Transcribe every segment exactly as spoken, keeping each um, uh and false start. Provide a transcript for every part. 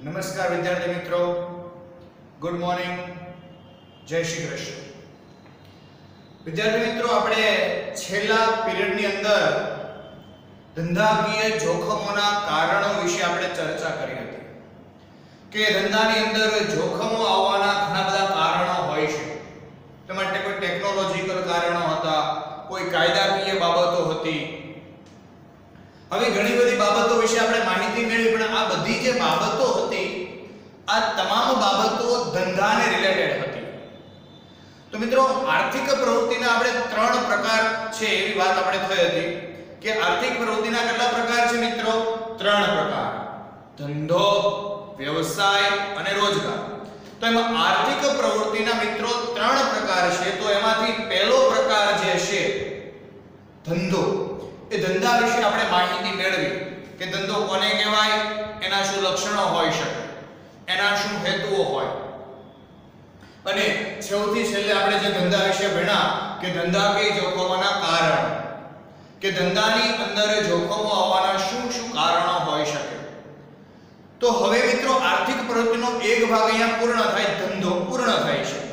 નમસ્કાર વિદ્યાર્થી મિત્રો, ગુડ મોર્નિંગ, જય શ્રી કૃષ્ણ. વિદ્યાર્થી મિત્રો, આપણે છેલ્લા પીરિયડની અંદર ધંધાકીય જોખમોના કારણો વિશે આપણે ચર્ચા કરી હતી કે ધંધાની અંદર જોખમો આવવાના ઘણા બધા કારણો હોય છે. તે માટે કોઈ ટેકનોલોજીકલ કારણો હતા, કોઈ કાયદાકીય બાબતો હતી. હવે ઘણી બધી બાબતો વિશે આપણે માહિતી મેળવી, પણ આ બધી જે બાબતો હતી આ તમામ બાબતો ધંધાને રિલેટેડ હતી. તો મિત્રો, આર્થિક પ્રવૃત્તિના આપણે ત્રણ પ્રકાર છે એવી વાત આપણે થઈ હતી કે આર્થિક પ્રવૃત્તિના કેટલા પ્રકાર છે મિત્રો? ત્રણ પ્રકાર: ધંધો, વ્યવસાય અને રોજગાર. તો એમાં આર્થિક પ્રવૃત્તિના મિત્રો ત્રણ પ્રકાર છે. તો એમાંથી પહેલો પ્રકાર જે છે ધંધો, એ ધંધા વિશે આપણે માહિતી મેળવી કે ધંધો કોને કહેવાય, એના શું લક્ષણો હોઈ શકે, એના શું હેતુઓ હોય, અને સૌથી છેલ્લે આપણે જે ધંધા વિશે ભણ્યા કે ધંધાકીય જોખમોના કારણો, કે ધંધાની અંદર જોખમો આવવાના શું શું કારણો હોઈ શકે. તો હવે મિત્રો, આર્થિક પ્રવૃત્તિનો એક ભાગ અહીંયા પૂર્ણ થાય, ધંધો પૂર્ણ થાય છે.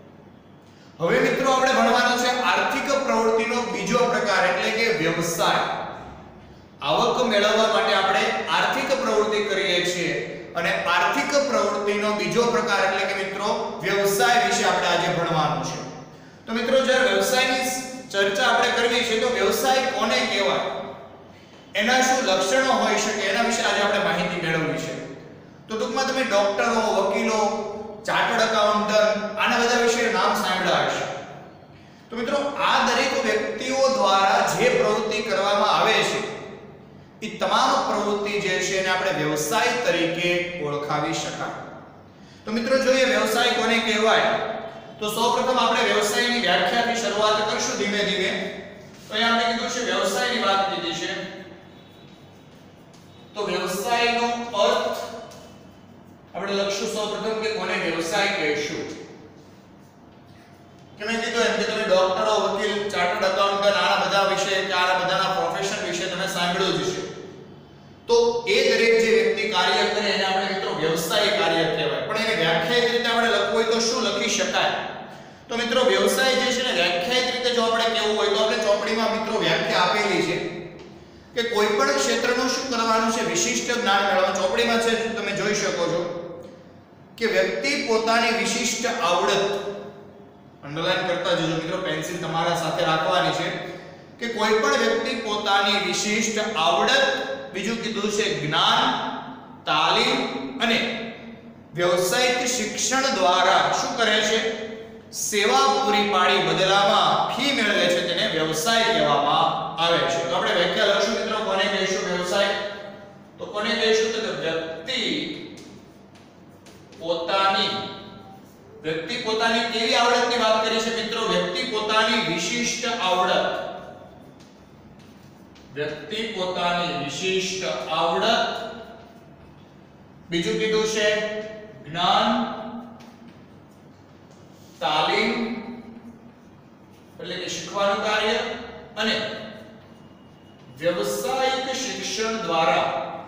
હવે મિત્રો, આપણે ભણવાનો છે આર્થિક પ્રવૃત્તિનો બીજો પ્રકાર એટલે કે વ્યવસાય. આવક મેળવવા માટે આપણે આર્થિક પ્રવૃત્તિ કરીએ છીએ અને આર્થિક પ્રવૃત્તિનો બીજો પ્રકાર એટલે કે મિત્રો વ્યવસાય વિશે આપણે આજે ભણવાનું છે. તો મિત્રો, જ્યારે વ્યવસાયની ચર્ચા આપણે કરવી છે તો વ્યવસાય કોને કહેવાય, એના શું લક્ષણો હોઈ શકે, એના વિશે આજે આપણે માહિતી મેળવવી છે. તો ટૂંકમાં તમે ડોક્ટરો, વકીલો, ચાર્ટર્ડ એકાઉન્ટન્ટ આના બધા વિશે નામ સાંભળ્યા હશે. તો મિત્રો, આ દરેક વ્યક્તિઓ દ્વારા જે પ્રવૃત્તિ કરવામાં આવે છે એ તમામ પ્રવૃત્તિ જે છે એને આપણે વ્યવસાય તરીકે ઓળખાવી શકાય. તો મિત્રો, જોઈએ વ્યવસાય કોને કહેવાય. તો સૌપ્રથમ આપણે વ્યવસાયની વ્યાખ્યાથી શરૂઆત કરશું ધીમે ધીમે. તો અહીંયા આપણે કીધું છે વ્યવસાયની વાત કીધી છે. તો વ્યવસાયનો અર્થ આપણે લખશું સૌપ્રથમ કે કોને વ્યવસાય કહીશું. કે મેં કીધું એમ કે તમે ડોક્ટરો, વકીલ, ચાર્ટર્ડ એકાઉન્ટન્ટ આના બધા વિશે કે આના બધાના પ્રોફેશન વિશે તમે સાંભળ્યું જ છે. તો એ દરેક જે વ્યક્તિ કાર્ય કરે એને આપણે મિત્રો વ્યવસાય કાર્ય કહેવાય. પણ એને વ્યાખ્યાયિત રીતે આપણે લખવું હોય તો શું લખી શકાય? તો મિત્રો, વ્યવસાય જે છે ને વ્યાખ્યાયિત રીતે જો આપણે કહેવું હોય તો આપણે ચોપડીમાં મિત્રો વ્યાખ્યા આપેલી છે કે કોઈ પણ ક્ષેત્રનું શું કરવાનું છે, વિશિષ્ટ જ્ઞાન મેળવવાનું. ચોપડીમાં છે, તમે જોઈ શકો છો કે વ્યક્તિ પોતાની વિશિષ્ટ આવડત, અંડરલાઈન કરતા જજો મિત્રો, પેન્સિલ તમારા સાથે રાખવાની છે, કે કોઈ પણ વ્યક્તિ પોતાની વિશિષ્ટ આવડત, બીજું કીધું છે જ્ઞાન, તાલીમ અને વ્યવસાયિક શિક્ષણ દ્વારા શું કરે છે, સેવા પૂરી પાડી બદલામાં ફી મેળવે છે, તેને વ્યવસાય કહેવામાં આવે છે. તો આપણે વ્યાખ્યા લખશું મિત્રો, કોને કહીશું વ્યવસાય? તો કોને કહીશું? તો વ્યક્તિ પોતાની વ્યક્તિ પોતાની કેવી આવડતની વાત કરી છે મિત્રો? વ્યક્તિ પોતાની વિશિષ્ટ આવડત, વ્યક્તિ પોતાની વિશિષ્ટ આવડત, બીજું કીધું છે જ્ઞાન, તાલીમ એટલે કે શીખવાનું કાર્ય અને વ્યવસાયિક શિક્ષણ દ્વારા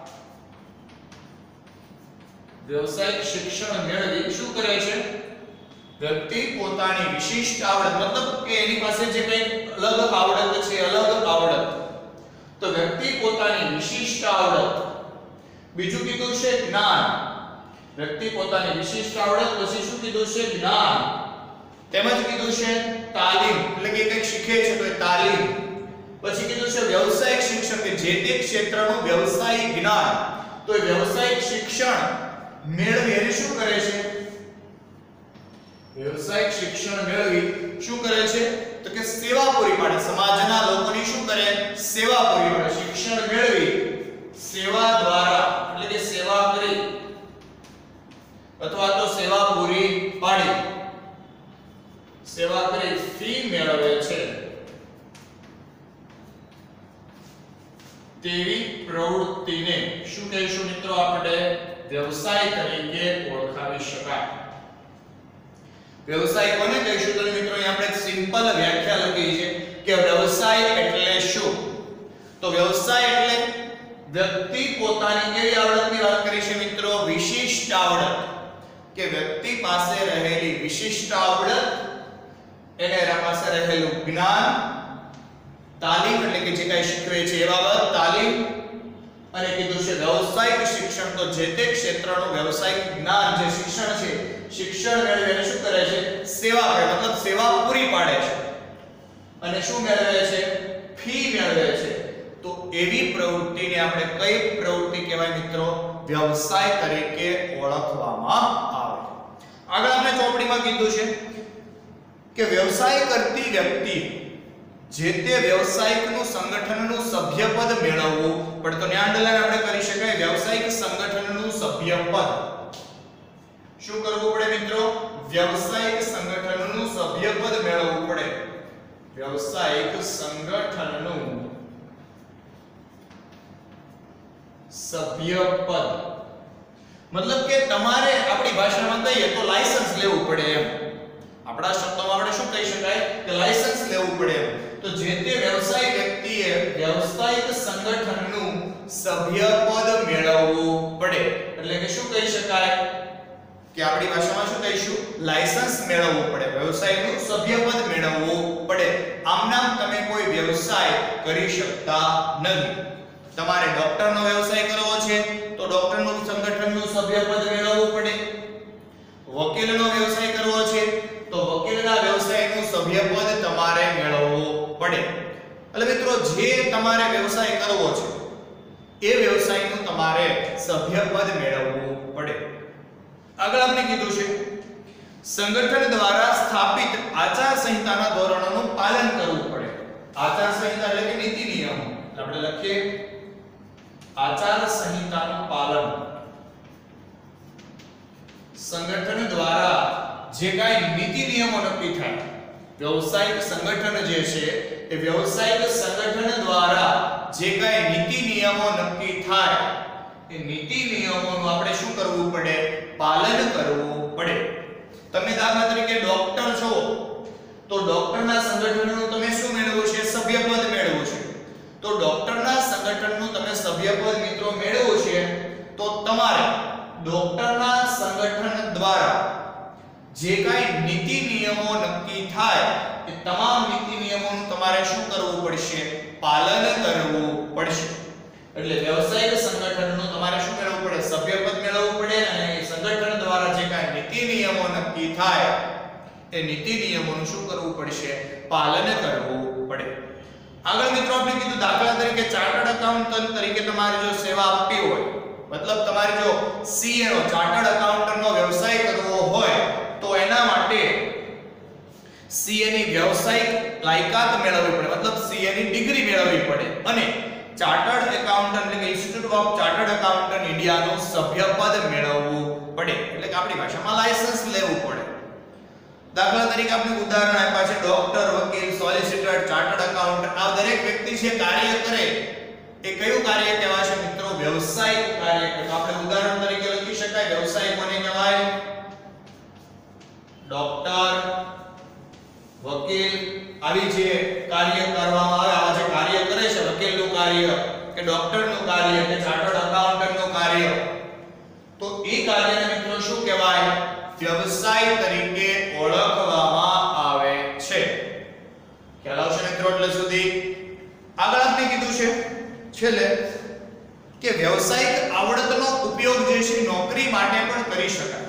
વ્યવસાયિક શિક્ષણ મેળવી શું કરે છે? વ્યક્તિ પોતાની વિશિષ્ટ આવડત, મતલબ કે એની પાસે જે કંઈ અલગ આવડત છે, અલગ આવડત, તો વ્યક્તિ પોતાની વિશિષ્ટ આવડત, બીજું કીધું છે જ્ઞાન, વ્યક્તિ પોતાની વિશિષ્ટ આવડત, પછી શું કીધું છે જ્ઞાન, તેમજ કીધું છે તાલીમ એટલે કે કંઈક શીખે છે તો એ તાલીમ, પછી કીધું છે વ્યવસાયિક શિક્ષણ કે જે તે ક્ષેત્રનું વ્યવસાયિક જ્ઞાન, તો એ વ્યવસાયિક શિક્ષણ મેળવી અને શું કરે છે? વ્યવસાયિક શિક્ષણ મેળવી શું કરે છે? તો કે સેવા પૂરી પાડે, સમાજના લોકોની શું કરે? સેવા પૂરી પાડે. શિક્ષણ મેળવી સેવા દ્વારા એટલે કે સેવા કરી અથવા તો સેવા પૂરી પાડી, સેવા કરી ફી મેળવે છે તેવી પ્રવૃત્તિને શું કહીશું મિત્રો? આપણે વ્યવસાય તરીકે ઓળખાવી શકાય. વ્યવસાય કોને કહીશું? તો મિત્રો અહીં આપણે સિમ્પલ વ્યાખ્યા લખી છે કે વ્યવસાય એટલે શું? તો વ્યવસાય એટલે વ્યક્તિ પોતાની કેવી આવડતની વાત કરી છે મિત્રો? વિશિષ્ટ વિશિષ્ટ આવડત કે વ્યક્તિ પાસે રહેલી વિશિષ્ટ આવડત એને એના પાસે રહેલું જ્ઞાન, તાલીમ એટલે કે જે કાંઈ શીખવે છે એ બાબત, તાલીમ, અને કીધું છે વ્યવસાયિક શિક્ષણ, તો જે તે ક્ષેત્રનું વ્યવસાયિક જ્ઞાન જે શિક્ષણ છે, શિક્ષણ મેળવીને શું કરે છે? સેવા કરે, મતલબ સેવા પૂરી પાડે છે અને શું મેળવે છે? ફી મેળવે છે. તો એવી પ્રવૃત્તિને આપણે કઈ પ્રવૃત્તિ કહેવાય મિત્રો? વ્યવસાય તરીકે ઓળખવામાં આવે. આગળ આપણે ચોપડીમાં કીધું છે કે વ્યવસાય કરતી વ્યક્તિ જે તે વ્યવસાયિકનું સંગઠનનું સભ્યપદ મેળવવું પડે. તો ન્યા અંડરલાઈન આપણે કરી શકાય વ્યવસાયિક સંગઠનનું સભ્યપદ. શું કરવું પડે મિત્રો? વ્યવસાયિક સંગઠનનું સભ્યપદ મેળવવું પડે. વ્યવસાયિક સંગઠનનું સભ્યપદ મતલબ કે તમારે આપણી ભાષામાં કહીએ તો લાયસન્સ લેવું પડે એમ. આપણા શબ્દોમાં આપણે શું કહી શકાય કે લાયસન્સ લેવું પડે એમ. તો જે તે વ્યવસાય વ્યક્તિએ વ્યવસાયિક સંગઠનનું સભ્યપદ મેળવવું પડે. એટલે કે શું કહી શકાય કે આપણી ભાષામાં શું કહીશું? લાયસન્સ મેળવવું પડે, વ્યવસાયનું સભ્યપદ મેળવવું પડે. આમ નામ તમે કોઈ વ્યવસાય કરી શકતા નથી. તમારે ડોક્ટરનો વ્યવસાય કરવો છે તો ડોક્ટરનું સંગઠનનું સભ્યપદ મેળવવું પડે. વકીલનો વ્યવસાય કરવો છે તો વકીલના વ્યવસાયનું સભ્યપદ તમારે મેળવવું પડે. એટલે મિત્રો જે તમારે વ્યવસાય કરવો છે એ વ્યવસાયનું તમારે સભ્યપદ મેળવવું પડે. આગળ આપણે કીધું છે સંગઠન દ્વારા સ્થાપિત આચાર સંહિતાના ધોરણોનું પાલન કરવું પડે. આચાર સંહિતા એટલે કે નીતિ નિયમો. આપણે લખીએ આચાર સંહિતાનું પાલન. સંગઠન દ્વારા જે કાંઈ નીતિ નિયમો નક્કી થાય, વ્યવસાયિક સંગઠન જે છે એ વ્યવસાયિક સંગઠન દ્વારા જે કાંઈ નીતિ નિયમો નક્કી થાય એ નીતિ નિયમોનું આપણે શું કરવું પડે? પાલન કરવું પડે. તમે દાખલા તરીકે ડોક્ટર છો તો ડોક્ટરના સંગઠનનું તમે શું મેળવવું છે? સભ્યપદ મેળવવું છે. તો ડોક્ટરના સંગઠનનું તમે સભ્યપદ મિત્રો મેળવવું છે તો તમારે ડોક્ટરના સંગઠન દ્વારા જે કાંઈ નીતિ નિયમો નક્કી થાય એ તમામ નીતિ નિયમોનું તમારે શું કરવું પડશે? પાલન કરવું પડશે. એટલે વ્યવસાયિક સંગઠનનું તમારે શું મેળવવું પડે? સભ્યપદ મેળવવું પડે અને એ સંગઠન દ્વારા જે કાંઈ નીતિ નિયમો નક્કી થાય એ નીતિ નિયમોનું શું કરવું પડશે? પાલન કરવું પડે. આગળ મિત્રો આપણે કીધું દાખલા તરીકે ચાર્ટર્ડ એકાઉન્ટન્ટ તરીકે તમારે જો સેવા આપવી હોય, મતલબ તમારે જો સીએ નો ચાર્ટર્ડ એકાઉન્ટન્ટનો વ્યવસાય કરવો હોય તો એના માટે સીએ ની વ્યવસાયિક લાયકાત મેળવવી પડે, મતલબ સીએ ની ડિગ્રી મેળવવી પડે અને ચાર્ટર્ડ એકાઉન્ટન્ટ એટલે કે ઇન્સ્ટિટ્યૂટ ઓફ ચાર્ટર્ડ એકાઉન્ટન્ટ ઇન્ડિયાનું સભ્યપદ મેળવવું પડે. એટલે કે આપણી ભાષામાં લાયસન્સ લેવું પડે. દાખલા તરીકે આપણે ઉદાહરણ આપ્યા છે ડોક્ટર, વકીલ, સોલિસિટર, ચાર્ટર્ડ એકાઉન્ટન્ટ. આ દરેક વ્યક્તિ છે કાર્ય કરે એ કયું કાર્ય કહેવાય છે મિત્રો? વ્યવસાયિક કાર્ય. તો આપણે ઉદાહરણ તરીકે લખી શકાય વ્યવસાય કોને કહેવાય? ડોક્ટર, વકીલ આવી જે કાર્ય કરવામાં આવે, આવા જે કાર્ય કરે છે, વકીલનું કાર્ય કે ડોક્ટરનું કાર્ય કે ચાર્ટર્ડ એકાઉન્ટન્ટનું કાર્ય, તો એ કાર્યને મિત્રો શું કહેવાય? વ્યવસાય તરીકે ઓળખવામાં આવે છે. ખ્યાલ આવશે મિત્રો એટલે સુધી? આગળ આપણે કીધું છે છેલ્લે કે વ્યવસાયિક આવડતનો ઉપયોગ જે છે નોકરી માટે પણ કરી શકાય.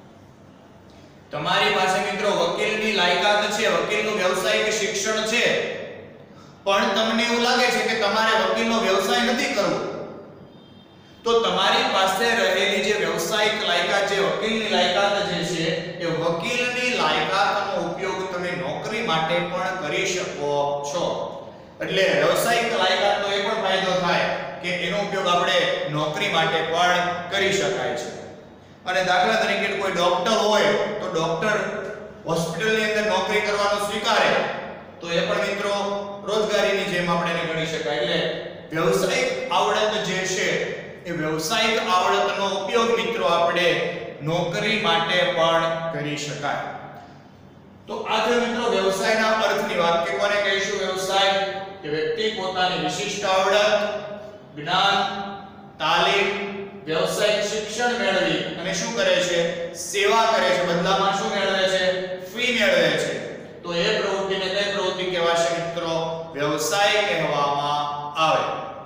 તમારી પાસે મિત્રો વકીલની લાયકાત છે, વકીલનું વ્યવસાયિક શિક્ષણ છે, પણ તમને એવું લાગે છે કે તમારે વકીલનો વ્યવસાય નથી કરવો, તો તમારી પાસે રહેલી જે વ્યવસાયિક લાયકાત છે, વકીલની લાયકાત જે છે એ વકીલની લાયકાતનો ઉપયોગ તમે નોકરી માટે પણ કરી શકો છો. એટલે વ્યવસાયિક લાયકાતનો એ પણ ફાયદો થાય કે એનો ઉપયોગ આપણે નોકરી માટે પણ કરી શકાય છે. અને દાખલા તરીકે કોઈ ડોક્ટર હોય તો ડોક્ટર હોસ્પિટલની અંદર નોકરી કરવાનું સ્વીકારે તો એ પણ મિત્રો રોજગારીની જેમ આપણે એને ગણી શકાય. એટલે વ્યવસાયિક આવડત જે છે એ વ્યવસાયિક આવડતનો ઉપયોગ મિત્રો આપણે નોકરી માટે પણ કરી શકાય. તો આ છે મિત્રો વ્યવસાયના અર્થની વાત કે કોને કહીશું વ્યવસાય? કે વ્યક્તિ પોતાની વિશિષ્ટ આવડત, જ્ઞાન, તાલીમ, વ્યવસાયિક શિક્ષણ શિક્ષણ મેળવી અને શું કરે છે? સેવા કરે છે, બદલામાં શું મેળવે છે? ફી મેળવે છે. તો એ પ્રવૃત્તિને કઈ પ્રવૃત્તિ કહેવાશે મિત્રો? વ્યવસાય કહેવામાં આવે.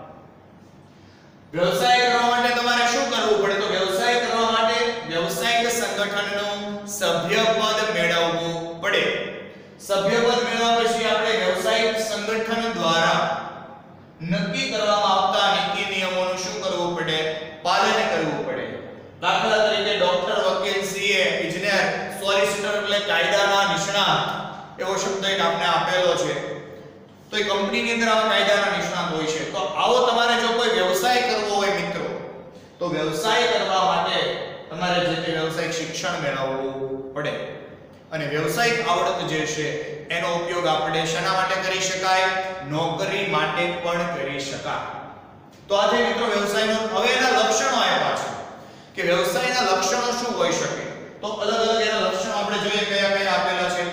વ્યવસાય કરવા માટે તમારે શું કરવું પડે? તો વ્યવસાય કરવા માટે વ્યવસાયિક સંગઠનનું સભ્યપદ મેળવવું પડે. સભ્યપદ મેળવ્યા પછી આપણે વ્યવસાયિક સંગઠન દ્વારા નક્કી કરવામાં આવતા નીતિ નિયમોનું શું કરવું પડે? પાલન કરવું પડે. દાખલા તરીકે ડોક્ટર, વકીલ, સીએ, ઇજનેર, સોલિસિટર એટલે કાયદાના નિષ્ણાત એવો શબ્દ એક આપણે આપેલો છે. તો એ કંપનીની અંદર આવા કાયદાના નિષ્ણાત હોય છે. તો આવો તમારે જો કોઈ વ્યવસાય કરવો હોય મિત્રો, તો વ્યવસાય કરવા માટે તમારે જે તે વ્યવસાયિક શિક્ષણ મેળવવું પડે. અને વ્યવસાયિક આવડત જે છે એનો ઉપયોગ આપણે શેના માટે કરી શકાય? નોકરી માટે પણ કરી શકાય. તો આજે મિત્રો વ્યવસાયનો હવે એના લક્ષણો આપ્યા છે કે વ્યવસાયના લક્ષણો શું હોઈ શકે. તો અલગ અલગ એના લક્ષણો આપણે જોઈએ કયા કયા આપેલા છે.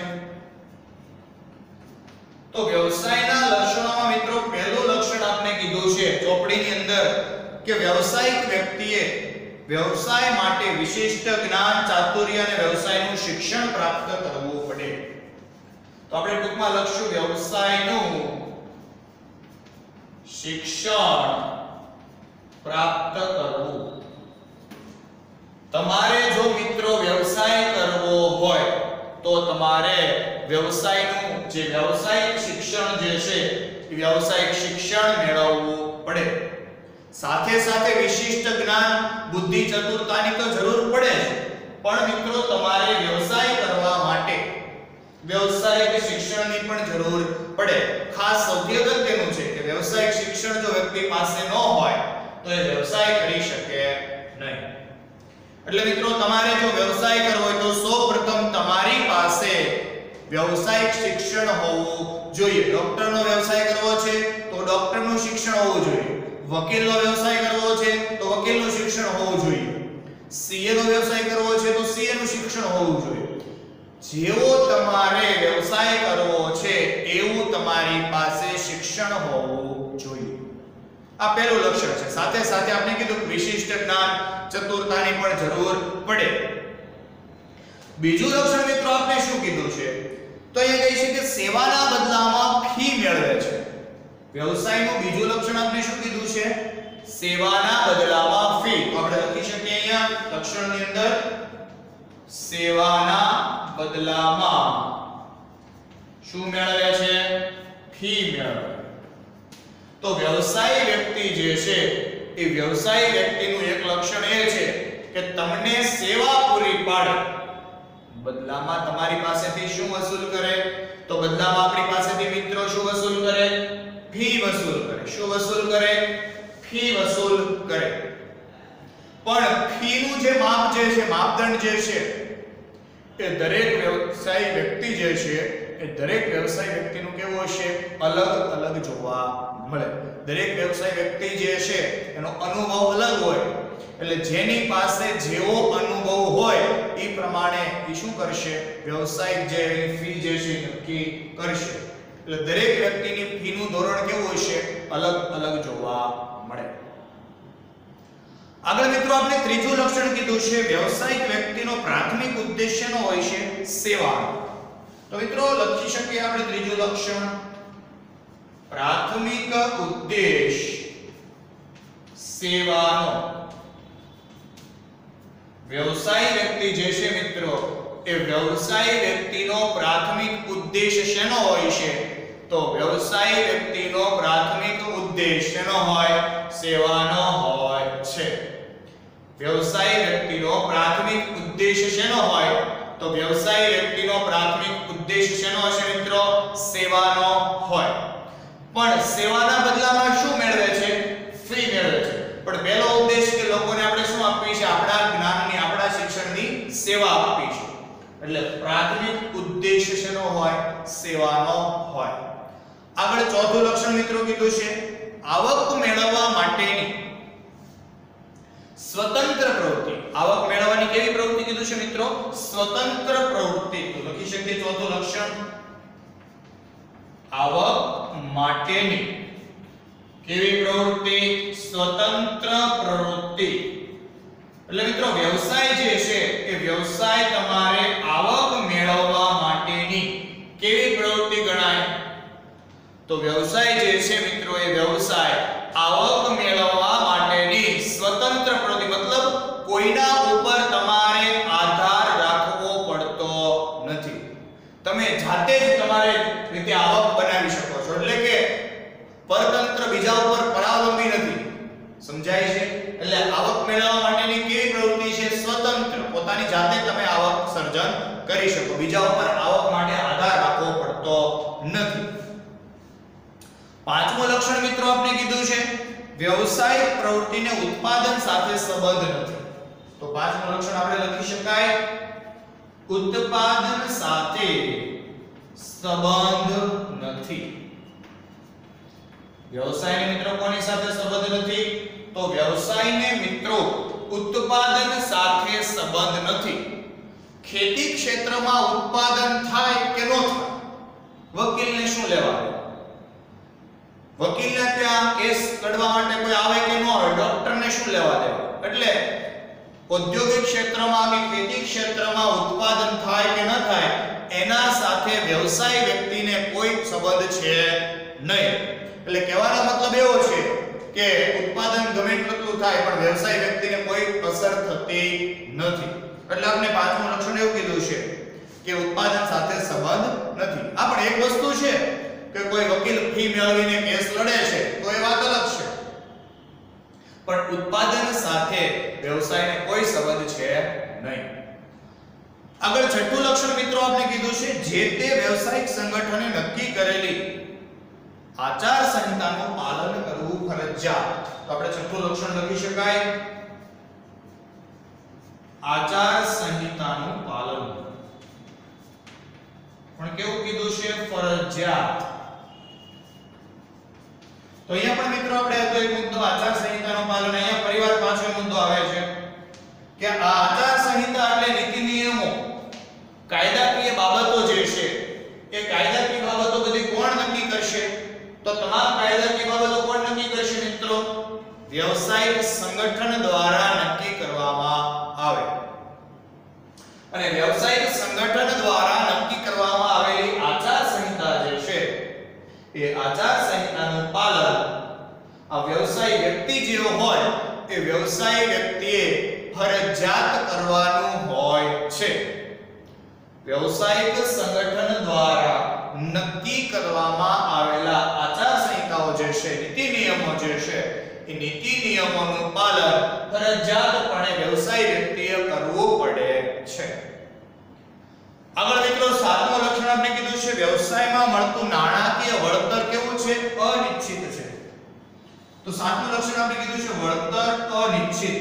તો વ્યવસાયના લક્ષણોમાં મિત્રો પહેલું લક્ષણ આપણે કીધું છે ચોપડીની અંદર કે વ્યવસાયિક વ્યક્તિએ વ્યવસાય માટે વિશિષ્ટ જ્ઞાન, ચાતુર્ય અને વ્યવસાયનું શિક્ષણ પ્રાપ્ત કરવું પડે. તો આપણે ટૂંકમાં લખશું વ્યવસાયનું શિક્ષણ પ્રાપ્ત કરવું. તમારે જો મિત્રો વ્યવસાય કરવો હોય તો તમારે વ્યવસાયનું જે વ્યવસાયિક શિક્ષણ જે છે એ વ્યવસાયિક શિક્ષણ મેળવવું પડે. સાથે સાથે વિશિષ્ટ જ્ઞાન, બુદ્ધિ, ચતુરતાની તો જરૂર પડે જ, પણ મિત્રો તમારે વ્યવસાય કરવા માટે વ્યવસાયિક શિક્ષણની પણ જરૂર પડે. ખાસ સૌથી અગત્યનું છે કે વ્યવસાયિક શિક્ષણ જો વ્યક્તિ પાસે ન હોય તો એ વ્યવસાય કરી શકે નહીં. એટલે મિત્રો તમારે જો વ્યવસાય કરવો હોય તો સૌપ્રથમ તમારી પાસે વ્યવસાયિક શિક્ષણ હોવું જોઈએ. ડોક્ટરનો વ્યવસાય કરવો છે તો ડોક્ટરનું શિક્ષણ હોવું જોઈએ. વકીલનો વ્યવસાય કરવો છે તો વકીલનું શિક્ષણ હોવું જોઈએ. સીએ નો વ્યવસાય કરવો છે તો સીએ નું શિક્ષણ હોવું જોઈએ. જેવો તમારે વ્યવસાય કરવો છે એવું તમારી પાસે શિક્ષણ હોવું જોઈએ. આ પહેલું લક્ષણ છે. સાથે સાથે આપણે કીધું વિશિષ્ટ જ્ઞાન, ચતુરતાની પણ જરૂર પડે. બીજું લક્ષણ મિત્રો આપણે શું કીધું છે? તો એ કહે છે કે સેવાના બદલામાં ફી મેળવે છે. વ્યવસાયનું બીજું લક્ષણ આપણે શું કીધું છે? સેવાના બદલામાં ફી. તો આપણે લખી શકીએ અહીંયા લક્ષણની અંદર સેવાના બદલામાં શું મેળવે છે? ફી મેળવે. તો વ્યવસાય વ્યક્તિ જે છે એ વ્યવસાય વ્યક્તિનું એક લક્ષણ એ છે કે તમને સેવા પૂરી પાડે, બદલામાં તમારી પાસેથી શું વસૂલ કરે? તો બદલામાં આપણી પાસેથી મિત્રો શું વસૂલ કરે? ફી વસૂલ કરે. શું વસૂલ કરે? ફી વસૂલ કરે. પણ ફીનું જે માપ જે છે, માપદંડ જે છે એ દરેક વ્યવસાય વ્યક્તિ જે છે એ દરેક વ્યવસાય વ્યક્તિનું કેવું હશે? અલગ અલગ જોવા મળે. દરેક વ્યવસાય વ્યક્તિ જે છે એનો અનુભવ અલગ હોય. એટલે જેની પાસે જેવો અનુભવ હોય એ પ્રમાણે એ શું કરશે? વ્યવસાયિક જે ફી જે છે નક્કી કરશે. એટલે દરેક વ્યક્તિની ફીનું ધોરણ કેવું હશે? અલગ અલગ જોવા મળે. આગળ મિત્રો આપણે ત્રીજું લક્ષણ કીધું છે વ્યવસાયિક વ્યક્તિનો પ્રાથમિક ઉદ્દેશ્યનો હોય છે સેવા. તો મિત્રો લખી શકીએ આપણે ત્રીજું લક્ષણ પ્રાથમિક ઉદ્દેશ સેવાનો. વ્યવસાય વ્યક્તિ જે છે મિત્રો એ વ્યવસાય વ્યક્તિનો પ્રાથમિક ઉદ્દેશ શેનો હોય છે? તો વ્યવસાય વ્યક્તિનો પ્રાથમિક ઉદ્દેશ શેનો હોય? સેવાનો હોય છે. વ્યવસાય વ્યક્તિનો પ્રાથમિક ઉદ્દેશ શેનો હોય? તો વ્યવસાય વ્યક્તિનો પ્રાથમિક ઉદ્દેશ શેનો હશે મિત્રો? સેવાનો હોય. પણ સેવાના બદલામાં શું મેળવે છે? ફી મેળવે છે. પણ પહેલો ઉદ્દેશ કે લોકોને આપણે શું આપવી છે? આપણા જ્ઞાનની, આપણા શિક્ષણની સેવા આપવી છે. એટલે પ્રાથમિક ઉદ્દેશ શેનો હોય? સેવાનો હોય. આગળ ચોથું લક્ષણ મિત્રો કીધું છે આવક મેળવવા માટેની સ્વતંત્ર પ્રવૃત્તિ. આવક મેળવવાની કેવી પ્રવૃત્તિ કીધું છે મિત્રો? સ્વતંત્ર પ્રવૃત્તિ. તો લખી શકીએ ચોથું લક્ષણ આવક માટેની કેવી પ્રવૃત્તિ? સ્વતંત્ર પ્રવૃત્તિ. એટલે મિત્રો વ્યવસાય જે છે એ વ્યવસાય તમારે આવક મેળવવા માટેની કેવી પ્રવૃત્તિ ગણાય? તો વ્યવસાય જે છે મિત્રો એ વ્યવસાય આવક મેળવવા માટેની સ્વતંત્ર પ્રવૃત્તિ, મતલબ કોઈના ઉપર તમારે આધાર રાખવો પડતો નથી. તમે જાતે જ તમારી રીતે આવક બનાવી શકો છો. એટલે કે પરતંત્ર, બીજા ઉપર પરાવલંબી નથી. સમજાય છે? એટલે આવક મેળવવા માટેની કેવી પ્રવૃત્તિ છે? સ્વતંત્ર, પોતાની જાતે તમે આવક સર્જન કરી શકો, બીજા ઉપર આવક માટે આધાર રાખવો પડતો નથી. પાંચમું લક્ષણ મિત્રો આપણે કીધું છે વ્યવસાયિક પ્રવૃત્તિને ઉત્પાદન સાથે સંબંધ નથી. તો પાંચમું લક્ષણ આપણે લખી શકાય ઉત્પાદન સાથે સંબંધ નથી. વ્યવસાયને મિત્રો કોની સાથે સંબંધ નથી? તો વ્યવસાયને મિત્રો ઉત્પાદન સાથે સંબંધ નથી. ખેતી ક્ષેત્રમાં ઉત્પાદન થાય કે ન થાય, વકીલને શું લેવા દે? વકીલને ત્યાં કેસ લડવા માટે કોઈ આવે કે ન આવે, ડોક્ટરને શું લેવા દેવા? એટલે ઔદ્યોગિક ક્ષેત્રમાં કે ખેતી ક્ષેત્રમાં ઉત્પાદન થાય કે ન થાય એના સાથે વ્યવસાય વ્યક્તિને કોઈ સંબંધ છે નહીં. એટલે કહેવાનો મતલબ એવો છે કે ઉત્પાદન ગમે એટલું થાય પણ વ્યવસાય વ્યક્તિને કોઈ અસર થતી નથી. એટલે આપણે પાંચમું લક્ષણ એવું કીધું છે કે ઉત્પાદન સાથે સંબંધ નથી. આ પણ એક વસ્તુ છે કે કોઈ વકીલ ફી મેળવીને કેસ લડે છે તો એ વાત અલગ છે, પણ ઉત્પાદન સાથે વ્યવસાયને કોઈ સંબંધ છે નહીં. આગળ છઠ્ઠું લક્ષણ મિત્રો આપણે કીધું છે જે તે વ્યવસાયિક સંગઠને નક્કી કરેલી આચાર સંહિતાનું પાલન કરવું ફરજિયાત. તો આપણે છઠ્ઠું લક્ષણ લખી શકાય આચાર સંહિતાનું પાલન. પણ કેવું કીધું છે? ફરજિયાત. તો અહીંયા પણ મિત્રો આપણે હતો એક મુદ્દો આચાર સંહિતાનું પાલન. અહીંયા પરિવાર પાછો મુદ્દો આવે છે કે આ આચાર સંહિતા એટલે નીતિ નિયમો, કાયદાકીય બાબતો જે છે એ કાયદાકીય બાબતો બધી કોણ નક્કી કરશે? તો તમામ કાયદાકીય બાબતો કોણ નક્કી કરશે મિત્રો? વ્યવસાયિક સંગઠન દ્વારા નક્કી કરવામાં આવે. અને વ્યવસાયિક સંગઠન દ્વારા નક્કી કરવામાં આવેલી આચાર સંહિતા જે છે એ આચાર સંહિતાનું પાલન આ વ્યવસાય વ્યક્તિ જેવો હોય એ વ્યવસાય વ્યક્તિએ ફરજિયાત કરવાનું હોય છે. વ્યવસાયિક સંગઠન દ્વારા નક્કી કરવામાં આવેલા આચાર સંહિતાઓ જે છે, નીતિ નિયમો જે છે એ નીતિ નિયમોનું પાલન ફરજિયાતપણે વ્યવસાય વ્યક્તિએ કરવું પડે છે. આગળ મિત્રો સાતમું લક્ષણ આપણે કીધું છે વ્યવસાયમાં મળતું નાણાકીય વળતર કેવું છે? અનિશ્ચિત છે. તો સાતમું લક્ષણ આપણે કીધું છે વળતર અનિશ્ચિત.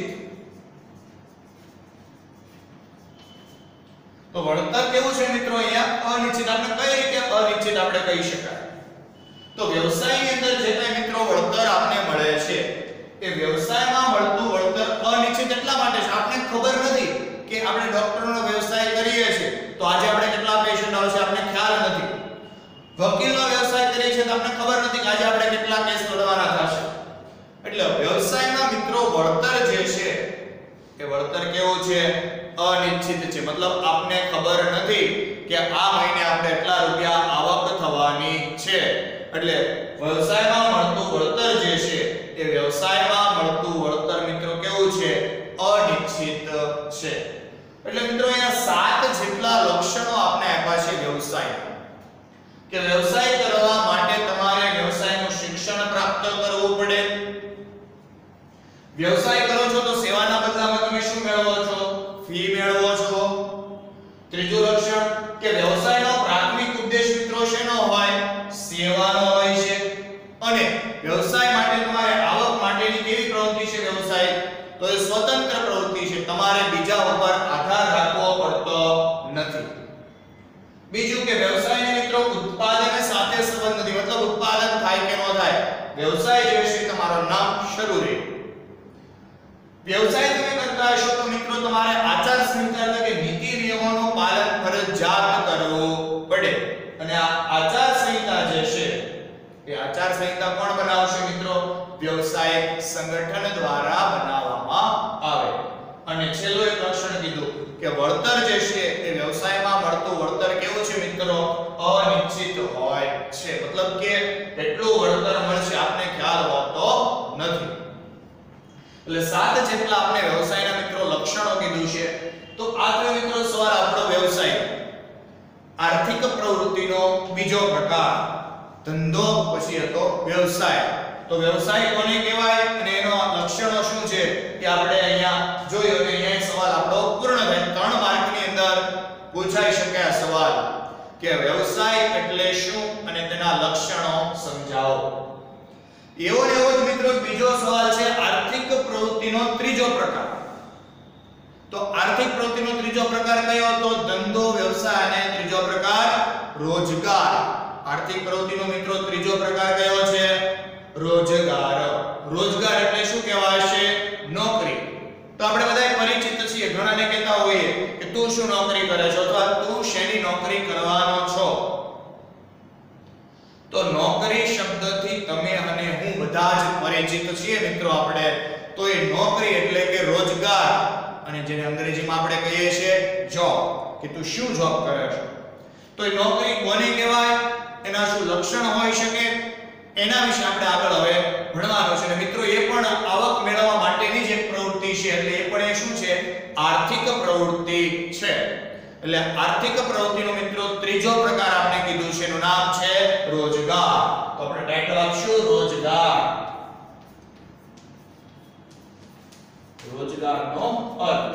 તો વળતર કેવું છે મિત્રો? અહીંયા અનિશ્ચિત. આપણે કઈ રીતે અનિશ્ચિત આપણે કહી શકાય? તો વ્યવસાયની અંદર જે કાંઈ મિત્રો વળતર આપને મળે છે એ વ્યવસાયમાં મળતું વળતર અનિશ્ચિત એટલા માટે છે આપણે ખબર નથી કે આપણે ડોક્ટરનો વ્યવસાય કરીએ છીએ તો આજે આપણે કેટલા પેશન્ટ આવશે આપણે ખ્યાલ નથી. વકીલનો વ્યવસાય કરીએ છીએ તો આપણે ખબર નથી કે આજે આપણે કેટલા કેસ લડવાના થશે. એટલે વ્યવસાયમાં મિત્રો વળતર જે છે એ વળતર કેવું છે? અનિશ્ચિત છે. મતલબ આપને ખબર નથી કે આ મહિને આપણે એટલા રૂપિયા આવક થવાની છે. એટલે વ્યવસાયમાં મળતું વળતર જે છે એ વ્યવસાયમાં મળતું વળતર મિત્રો કેવું છે? અનિશ્ચિત છે. એટલે મિત્રો અહીંયા સાત જેટલા લક્ષણો આપને આપ્યા છે વ્યવસાય કે વ્યવસાય કરવા માટે તમારે વ્યવસાયનું શિક્ષણ પ્રાપ્ત કરવું પડે. વ્યવસાય કરો છો તો સેવાના બદલામાં તમે શું મેળવો છો? ફી મેળવો છો. ત્રીજું લક્ષણ કે વ્યવસાયનો પ્રાથમિક ઉદ્દેશ મિત્રો શેનો હોય? સેવાનો હોય છે. અને વ્યવસાય માટે તમારે આવક માટેની કેવી પ્રવૃત્તિ છે વ્યવસાય? તો એ સ્વતંત્ર પ્રવૃત્તિ છે. તમારે બીજા ઉપર આધાર રાખવો પડતો નથી. બીજું કે વ્યવસાયને મિત્રો ઉત્પાદન સાથે સંબંધ નથી. મતલબ ઉત્પાદન થાય કે ન થાય વ્યવસાય જે છે તમારો નામ શરૂ રહે. વ્યવસાય તમે કરતા હશો તો મિત્રો તમારે આચાર સંહિતા એટલે કે નીતિ નિયમોનું પાલન ફરજિયાત કરવું પડે. અને આ આચાર સંહિતા જે છે એ આચાર સંહિતા કોણ બનાવશે મિત્રો? વ્યવસાયિક સંગઠન દ્વારા બનાવવામાં આવે. અને જે છે એ વ્યવસાયમાં મળતું વળતર કેવું છે મિત્રો? અનિશ્ચિત હોય છે. મતલબ કે કેટલું વળતર મળશે આપને ખ્યાલ હોતો નથી. એટલે સાત જેટલા આપણે વ્યવસાયના મિત્રો લક્ષણો કીધું છે. તો આ થયો મિત્રો સવાલ આપણો વ્યવસાય. આર્થિક પ્રવૃત્તિનો બીજો પ્રકાર ધંધો, પછી હતો વ્યવસાય. તો વ્યવસાય કોને કહેવાય અને એનો લક્ષણો શું છે એ આપણે અહીંયા જોયું અને અહીંયા સવાલ આપણો પૂર્ણ થાય. ત્રણ માર્કની અંદર પૂછાઈ શકે આ સવાલ કે વ્યવસાય એટલે શું અને તેના લક્ષણો સમજાવો. એવો ને એવો જ મિત્રો બીજો સવાલ છે આર્થિક પ્રવૃત્તિનો ત્રીજો પ્રકાર. તો આર્થિક પ્રવૃત્તિનો ત્રીજો પ્રકાર કયો? તો ધંધો, વ્યવસાય અને ત્રીજો પ્રકાર રોજગાર. આર્થિક પ્રવૃત્તિનો મિત્રો ત્રીજો પ્રકાર કયો છે? રોજગાર. રોજગાર એટલે શું કહેવાય છે? નોકરી. તો આપણે બધાય પરિચિત છીએ. ઘણાને કહેતા હોઈએ કે તું શું નોકરી કરે છો અથવા તું શેની નોકરી કરવાનો છો. તો નોકરી શબ્દથી તમે અને હું બધા જ પરિચિત છીએ મિત્રો આપણે. તો એ નોકરી એટલે કે રોજગાર, અને જેને અંગ્રેજીમાં આપણે કહીએ છીએ જોબ, કે તું શું જોબ કરે છે. તો એ નોકરી કોને કહેવાય, એના શું લક્ષણ હોઈ શકે, એના વિશે આપણે આગળ હવે ભણવાનું છે. અને મિત્રો એ પણ આવક મેળવવા માટેની જ એક પ્રવૃત્તિ છે. એટલે એ પણ એ શું છે? આર્થિક પ્રવૃત્તિ છે. એટલે આર્થિક પ્રવૃત્તિનો મિત્રો ત્રીજો પ્રકાર આપણે કીધું છે, એનું નામ છે રોજગાર. તો આપણે ટાઇટલ આપશું રોજગાર. રોજગારનો અર્થ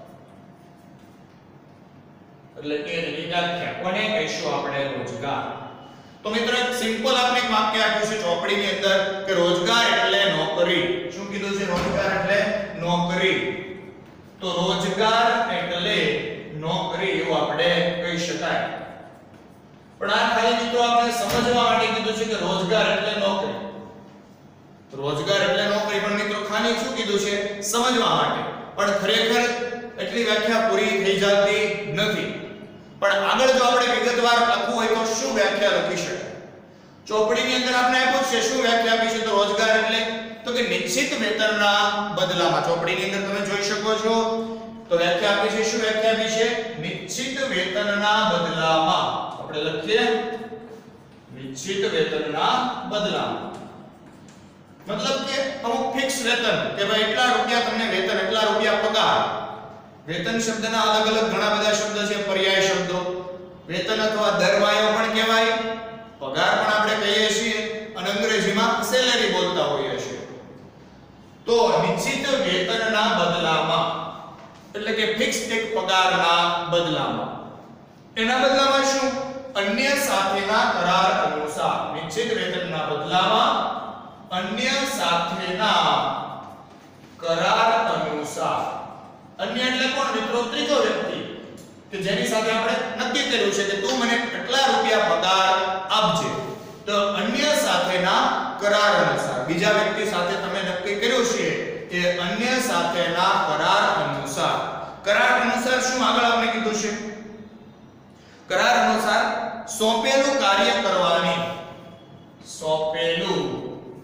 એટલે કે એની વ્યાખ્યા કોને કહીશું આપણે? રોજગાર. તો મિત્રો એક સિમ્પલ આપણે એક વાક્ય આપ્યું છે ચોપડીની અંદર કે રોજગાર એટલે નોકરી. શું કીધું છે? રોજગાર એટલે નોકરી. તો રોજગાર એટલે નોકરી એવું આપણે કહી શકાય. પણ આ ખાલી મિત્રો આપણે સમજવા માટે કીધું છે કે રોજગાર એટલે નોકરી. રોજગાર એટલે નોકરી, પણ મિત્રો ખાલી શું કીધું છે? સમજવા માટે. પણ ખરેખર એટલી વ્યાખ્યા પૂરી થઈ જતી નથી. પણ આગળ જો આપણે વિગતવાર લખવું હોય તો શું વ્યાખ્યા લખી શકાય? ચોપડીની અંદર આપણે આપ્યું છે શું વ્યાખ્યા આપી છે? તો રોજગાર એટલે તો કે નિશ્ચિત વેતનના બદલામાં. ચોપડીની અંદર તમે જોઈ શકો છો તો વ્યાખ્યા આપી છે. શું વ્યાખ્યા આપી છે? નિશ્ચિત વેતનના બદલામાં. આપણે લખીએ નિશ્ચિત વેતનના બદલામાં. મતલબ કે અમુક ફિક્સ વેતન, કે ભાઈ એટલા રૂપિયા તમને વેતન, એટલા રૂપિયા પગાર. વેતન શબ્દના અલગ અલગ ઘણા બધા શબ્દ છે, પર્યાય શબ્દો. વેતન અથવા દરવાયો પણ કહેવાય, પગાર પણ આપણે કહીએ છીએ, અને અંગ્રેજીમાં સેલેરી બોલતા હોઈએ છીએ. તો નિશ્ચિત વેતનના બદલામાં એટલે કે ફિક્સ એક પગારના બદલામાં. એના બદલામાં શું? અન્ય સાથેના કરાર અનુસાર. નિશ્ચિત વેતનના બદલામાં અન્ય સાથેના કરાર અનુસાર. અન્ય એટલે કોણ મિત્રો? ત્રીજો વ્યક્તિ, કે જેની સાથે આપણે નક્કી કર્યું છે કે તું મને કેટલા રૂપિયા પગાર આપજે. તો અન્ય સાથેના કરાર અનુસાર, બીજા વ્યક્તિ સાથે તમે નક્કી કર્યું છે કે અન્ય સાથેના કરાર અનુસાર. કરાર અનુસાર શું આગળ આપણે કીધું છે? કરાર અનુસાર સોંપેલું કાર્ય કરવાની, સોંપેલું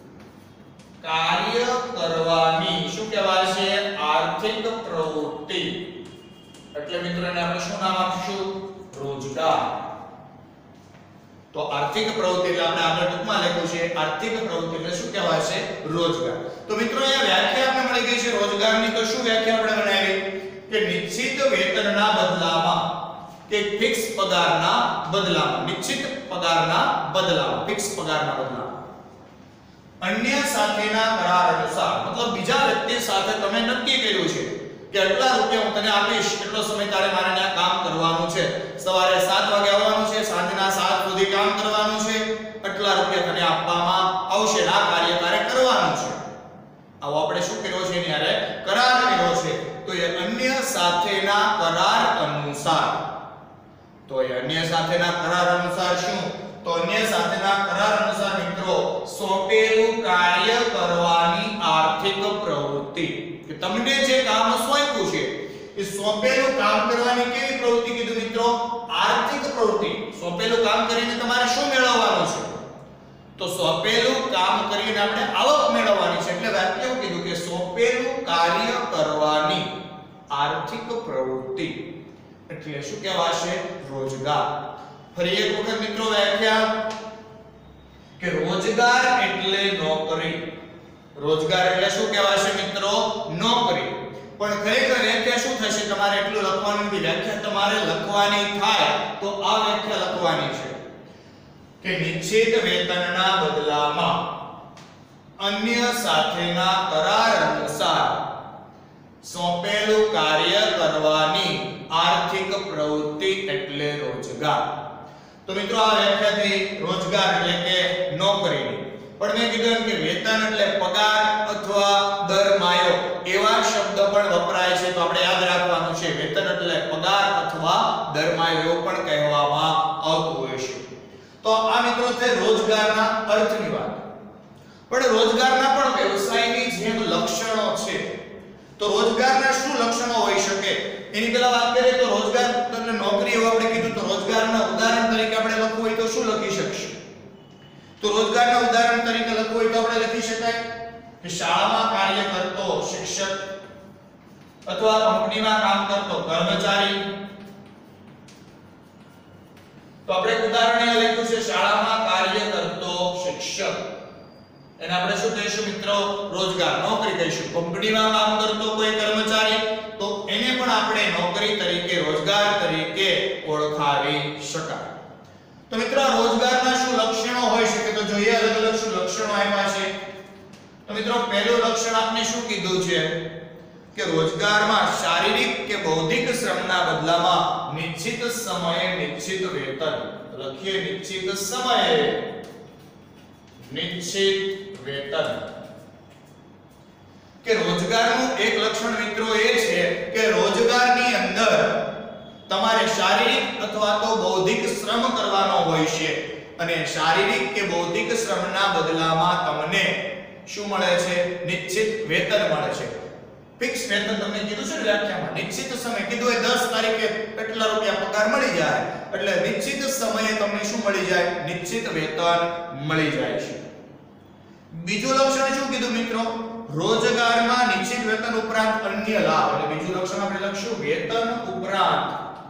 કાર્ય કરવાની શું કહેવાય છે? આર્થિક પ્રવૃત્તિ. એટલે મિત્રોને આપણે શું નામ આપીશું? રોજગાર. તો આર્થિક પ્રવૃત્તિ એટલે આપણે આગળ ટૂંકમાં લખ્યું છે આર્થિક પ્રવૃત્તિ એટલે શું કહેવાય છે? રોજગાર. તો મિત્રો અહીંયા વ્યાખ્યા આપણે મળી ગઈ છે રોજગારની. તો શું વ્યાખ્યા આપણે બનાવી? કે નિશ્ચિત વેતનના બદલામાં, કે ફિક્સ પગારના બદલામાં. નિશ્ચિત પગારના બદલામાં, ફિક્સ પગારના બદલામાં અન્ય સાથેના કરાર અનુસાર. મતલબ બીજા વ્યક્તિ સાથે તમે નક્કી કર્યું છે કે આટલા રૂપિયા હું તને આપીશ, એટલો સમય તારે મારે ત્યાં કામ કરવાનું છે, સવારે સાત વાગે આવવાનું છે, સાંજના સાત સુધી કામ કરવાનું છે, આટલા રૂપિયા તને આપવામાં આવશે, આ કાર્ય તારે કરવાનું છે. આવો આપણે શું કર્યો છે? એની હારે કરાર કર્યો છે. તો એ અન્ય સાથેના કરાર અનુસાર. તો એ અન્ય સાથેના કરાર અનુસાર શું? તો અન્ય સાથેના કરાર અનુસાર મિત્રો સોંપેલું કાર્ય કરવાની આર્થિક પ્રવૃત્તિ. કે તમને જે કામ સોંપ્યું છે એ સોંપેલું કામ કરવાની કેવી પ્રવૃત્તિ કીધું મિત્રો? આર્થિક પ્રવૃત્તિ. સોંપેલું કામ કરીને તમારે શું મેળવવાનું છે? તો સોંપેલું કામ કરીને આપણે આવક મેળવવાની છે. એટલે વાક્ય એવું કીધું કે સોંપેલું કાર્ય કરવાની આર્થિક પ્રવૃત્તિ. એટલે શું કહેવાશે? રોજગાર. ફરી એક વખત મિત્રો વ્યાખ્યા કે રોજગાર એટલે નોકરી. રોજગાર એટલે શું કહેવાશે મિત્રો? નોકરી. પણ ખરેખર વ્યાખ્યા શું થશે? તમારે એટલું લખવાનું નથી. વ્યાખ્યા તમારે લખવાની થાય તો આ વ્યાખ્યા લખવાની છે કે નિશ્ચિત વેતનના બદલામાં અન્ય સાથેના કરાર અનુસાર સોંપેલું કાર્ય કરવાની આર્થિક પ્રવૃત્તિ એટલે રોજગાર. તો મિત્રો આ વ્યાખ્યા થઈ રોજગાર એટલે કે નોકરીની. પણ મેં કીધું કે વેતન એટલે પગાર અથવા દરમાયો એવા શબ્દ પણ વપરાય છે, તો આપણે યાદ રાખવાનું છે વેતન એટલે પગાર અથવા દરમાયો એવું પણ કહેવામાં આવતું હોય છે. તો આ મિત્રો છે રોજગારના અર્થની વાત. પણ રોજગારના પણ વ્યવસાયની જેમ લક્ષણો છે. તો રોજગારના શું લક્ષણો હોઈ શકે એની પહેલા વાત કરીએ તો રોજગાર એટલે નોકરી એવું આપણે કીધું. તો રોજગારના ઉદાહરણ તરીકે આપણે લખવું હોય તો શું લખી શકશું? તો રોજગારના ઉદાહરણ તરીકે લખવું હોય તો આપણે લખી શકાય કે શાળામાં કાર્ય કરતો શિક્ષક અથવા કંપનીમાં કામ કરતો કર્મચારી. તો આપણે ઉદાહરણ એ લખ્યું છે શાળામાં કાર્ય કરતો શિક્ષક, એને આપણે શું કહીશું મિત્રો? રોજગાર, નોકરી કહીશું. કંપનીમાં કામ કરતો કોઈ કર્મચારી, તો એને પણ આપણે નોકરી તરીકે, રોજગાર તરીકે ઓળખાવી શકાય. તો મિત્રો રોજગારના શું લક્ષણો હોઈ શકે? તો જોઈએ અલગ અલગ શું લક્ષણો આપ્યા છે. તો મિત્રો પહેલું લક્ષણ આપણે શું કીધું છે કે રોજગારમાં શારીરિક કે બૌદ્ધિક શ્રમના બદલામાં નિશ્ચિત સમયે નિશ્ચિત વેતન. લખીએ નિશ્ચિત સમયે નિશ્ચિત વેતન. કે રોજગારનું એક લક્ષણ મિત્રો એ છે કે રોજગારની અંદર તમારે શારીરિક અથવા તો બૌદ્ધિક શ્રમ કરવાનો હોય છે અને શારીરિક કે બૌદ્ધિક શ્રમના બદલામાં તમને શું મળે છે? નિશ્ચિત વેતન મળે છે. ફિક્સ વેતન તમને કીધું છે ને વ્યાખ્યામાં. નિશ્ચિત સમય કીધું એ દસ તારીખે કેટલા રૂપિયા પગાર મળી જાય, એટલે નિશ્ચિત સમયે તમને શું મળી જાય? નિશ્ચિત વેતન મળી જાય છે. બીજું લક્ષણ શું કીધું મિત્રો? રોજગારમાં નિશ્ચિત વેતન ઉપરાંત અન્ય લાભ. એટલે બીજું લક્ષણ આપણે લખશું વેતન ઉપરાંત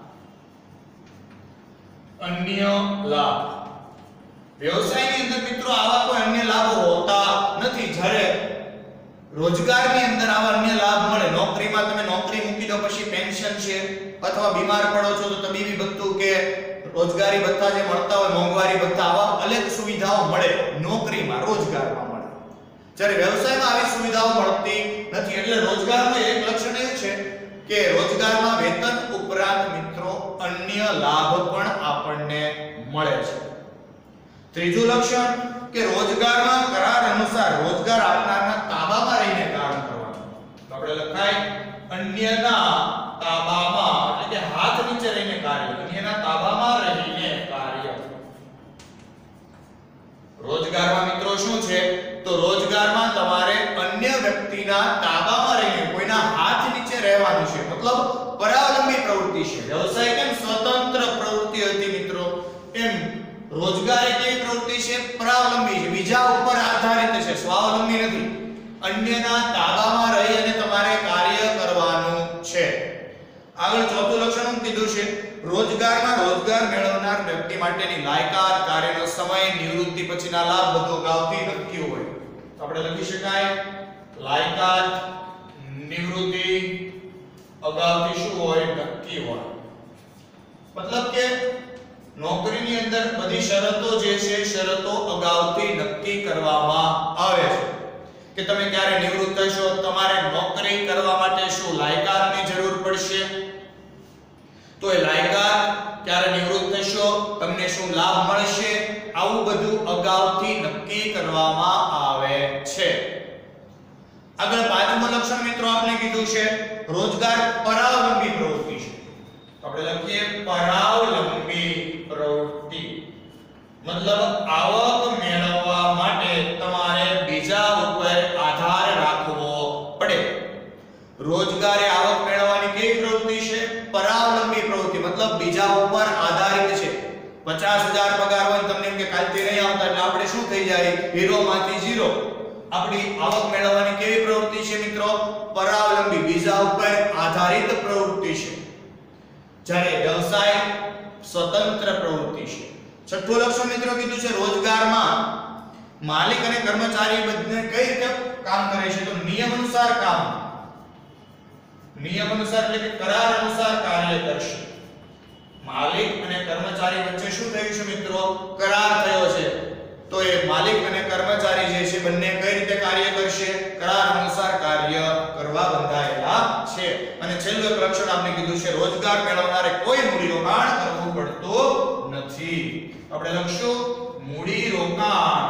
અન્ય લાભ. વ્યવસાયની અંદર મિત્રો આવા કોઈ અન્ય લાભો હોતા નથી. જ્યારે રોજગારની અંદર આવા અન્ય લાભ મળે. નોકરીમાં તમે નોકરી મૂકી દો પછી પેન્શન છે અથવા બીમાર પડો છો તો તબીબી ભથ્થું કે રોજગારી ભથ્થા જે મળતા હોય, મોંઘવારી ભથ્થા, આવા અલગ સુવિધાઓ મળે નોકરીમાં, રોજગારમાં મળે. જ્યારે વ્યવસાયમાં આવી સુવિધાઓ મળતી નથી. એટલે રોજગારનું એક લક્ષણ એવું છે કે રોજગારમાં વેતન ઉપરાંત મિત્રો અન્ય લાભ પણ આપણને મળે છે. ત્રીજું લક્ષણ કે રોજગારમાં કરાર અનુસાર રોજગાર આપનારના તાબામાં રહીને કામ કરવાનું. તો આપણે લખાય અન્યના તાબામાં, એટલે કે હાથ નીચે રહીને કાર્ય, અન્યના તાબામાં રહીને કાર્ય. રોજગારમાં મિત્રો શું છે? તો રોજગારમાં તમારે અન્ય વ્યક્તિના તાબામાં રહીને, કોઈના હાથ નીચે રહેવાનું છે. મતલબ પરાવલંબી પ્રવૃત્તિ છે. વ્યવસાય કેમ સ્વતંત્ર પ્રવૃત્તિ હતી મિત્રો, એમ રોજગાર એ કેવી પ્રવૃત્તિ છે? પરાવલંબી છે, બીજા ઉપર આધારિત છે, સ્વાવલંબી નથી. અન્યના તાબામાં રહી અને તમારે કાર્ય કરવાનું છે. આગળ ચોથું લક્ષણ શું કીધું છે? રોજગારમાં રોજગાર મેળવનાર વ્યક્તિ માટેની લાયકાત, કાર્યનો સમય, નિવૃત્તિ પછીના લાભ બધું અગાઉથી નક્કી હોય. તો આપણે લખી શકાય લાયકાત, નિવૃત્તિ અગાઉથી શું હોય? નક્કી હોય. મતલબ કે નોકરીની અંદર બધી શરતો જે છે શરતો અગાઉથી નક્કી કરવામાં આવે છે કે તમે ક્યારે નિવૃત્ત થશો, તમારે નોકરી કરવા માટે શું લાયકાતની જરૂર પડશે, તો એ લાયકાત, ક્યારે નિવૃત્ત થશો, તમને શું લાભ મળશે, આવું બધું અગાઉથી નક્કી કરવામાં આવે છે. આગળ પાંચમું લક્ષણ મિત્રો આપણે કીધું છે રોજગાર પરાવલંબી પ્રવૃત્તિ છે. તો આપણે લખીએ પરાવલંબી પ્રવૃત્તિ. મતલબ આવક મેળવવા માટે તમારે બીજા ઉપર આધાર રાખવો પડે. રોજગાર એ આવક મેળવવાની કેવી પ્રવૃત્તિ છે? પરાવલંબી પ્રવૃત્તિ. મતલબ બીજા ઉપર આધારિત છે. પચાસ હજાર પગાર હોય તમને એમ કે કાલથી નહીં આવતા એટલે આપણે શું થઈ જાય? ઝીરો માંથી ઝીરો. આપણી આવક મેળવવાની કેવી પ્રવૃત્તિ છે મિત્રો? પરાવલંબી, બીજા ઉપર આધારિત પ્રવૃત્તિ છે. જ્યારે વ્યવસાય સ્વતંત્ર પ્રવૃત્તિ છે. છઠ્ઠું લક્ષણ મિત્રો કીધું છે રોજગારમાં માલિક અને કર્મચારી બંને કઈ રીતે કામ કરે છે તો નિયમ અનુસાર કામ, નિયમ અનુસાર એટલે કે કરાર અનુસાર કાર્ય કરશે. માલિક અને કર્મચારી વચ્ચે શું થયું છે મિત્રો? કરાર થયો છે. તો એ માલિક અને કર્મચારી જે છે બંને કઈ રીતે કાર્ય કરશે? કરાર અનુસાર કાર્ય કરવા બંધાયેલા છે. અને છેલ્લું એક લક્ષણ આપણે કીધું છે રોજગાર મેળવનારે કોઈ મૂડી રોકાણ કરવું પડતું નથી. આપણે લખશું મૂડી રોકાણ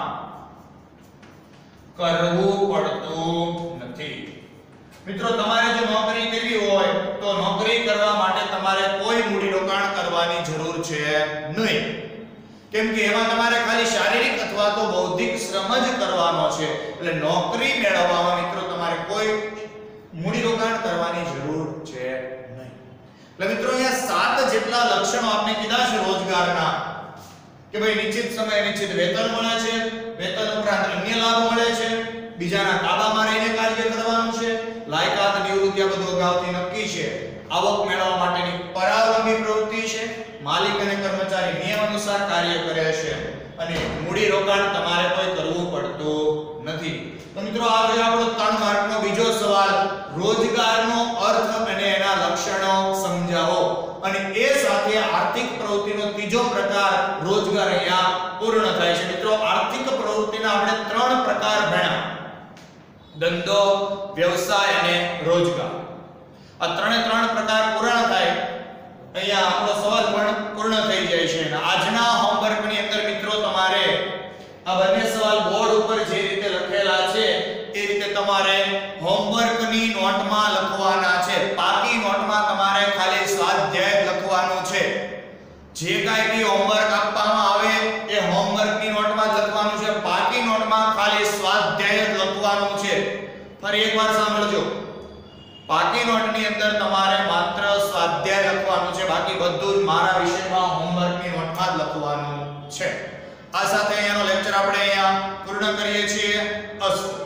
કરવું પડતું નથી. મિત્રો તમારે જો નોકરી કરવી હોય તો નોકરી કરવા માટે તમારે કોઈ મૂડી રોકાણ કરવાની જરૂર છે નહીં, કેમ કે એમાં તમારે ખાલી શારીરિક અથવા તો બૌદ્ધિક શ્રમ જ કરવાનો છે. એટલે નોકરી મેળવવામાં મિત્રો તમારે કોઈ મૂડી રોકાણ કરવાની જરૂર છે નહીં. એટલે મિત્રો અહીંયા સાત જેટલા લક્ષણો આપણે કીધા છે રોજગારના, કે ભાઈ નિશ્ચિત સમય નિશ્ચિત વેતન મળે છે, વેતન ઉપરાંત અન્ય લાભ મળે છે, બીજાના તાબામાં રહીને કાર્ય કરવાનું છે, લાયકાત નિવૃત્તિ આ બધું અગાઉથી નક્કી છે, આવક મેળવવા માટેની પરાવલંબી પ્રવૃત્તિ છે, માલિક અને કર્મચારી નિયમ અનુસાર કાર્ય કરે છે, અને મૂડી રોકાણ તમારે કોઈ કરવું પડતું નથી. તો મિત્રો આ છે આપણો ત્રણ માર્કનો બીજો સવાલ, રોજગારનો અર્થ અને એના લક્ષણો સમજાવો. અને એ સાથે આર્થિક પ્રવૃત્તિનો ત્રીજો પ્રકાર રોજગાર અહીંયા પૂર્ણ થાય છે. મિત્રો આર્થિક પ્રવૃત્તિના આપણે ત્રણ પ્રકાર ભણ્યા, ધંધો, વ્યવસાય અને રોજગાર. આ ત્રણે ત્રણ પ્રકાર પૂર્ણ થાય અહીંયા આપણો સવાલ પણ પૂર્ણ થઈ જાય છે. અને આજના હોમવર્કની અંદર મિત્રો તમારે આ બંને સવાલ બોર્ડ ઉપર જે રીતે લખેલા છે એ રીતે તમારે હોમવર્કની નોટમાં લખવાના છે. પાકી નોટમાં તમારે ખાલી સ્વાધ્યાય લખવાનું છે. જે કાંઈ બી હોમવર્ક આપવામાં આવે એ હોમવર્કની નોટમાં લખવાનું છે. પાકી નોટમાં ખાલી સ્વાધ્યાય જ લખવાનું છે. ફરી એકવાર સાંભળજો, પાકી નોટની અંદર તમારે માત્ર સ્વાધ્યાય લખવાનું છે, બાકી બધું જ મારા વિષયમાં હોમવર્કની નોટમાં જ લખવાનું છે. આ સાથે અહીંયાનો લેક્ચર આપણે અહીંયા પૂર્ણ કરીએ છીએ. અસ્તુ.